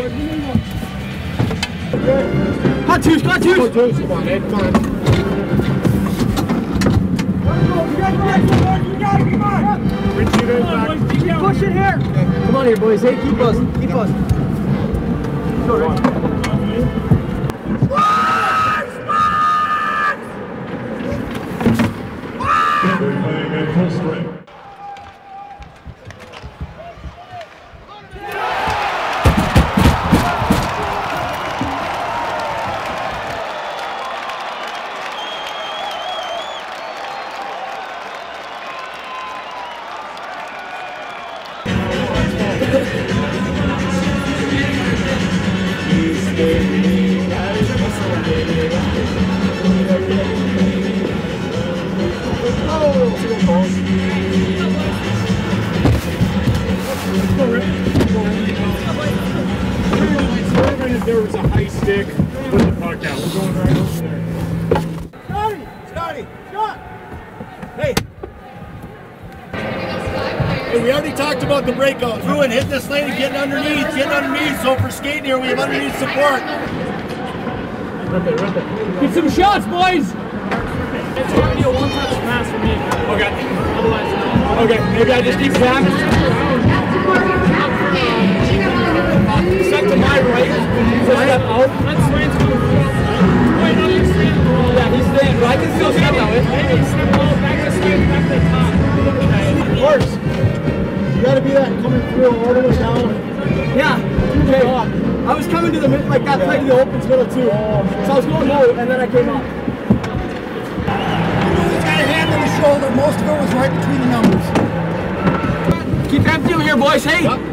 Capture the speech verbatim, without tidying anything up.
Hot twos, hot twos! Hot twos, come on, Ed, come on. Keep pushing here! Come on here, boys. Hey, keep us, keep us. Go, Rick. If there was a high stick, put the puck out. We're going right over there. Scotty! Scotty! Scott! Hey! Hey, we already talked about the breakout. Through and hit this lane and getting underneath, getting underneath. So for skating here, we have underneath support. Get some shots, boys! It's going to be a one-touch pass for me. Okay. Otherwise, no. Okay, maybe I just keep back. Set to my right. Step out. That's Swain's going to go. Wait, no, you're straight the ball. Yeah, he's there. But I can still step that way. Maybe step ball back to Swain, back to the top. Of course. You gotta be that coming through all the way down. Yeah. Okay. I was coming to the mid, like that yeah. Played to the opens middle too. Oh, so I was going low and then I came up. He's got a hand on his shoulder. Most of it was right between the numbers. Keep empty here, boys. Hey. Yep.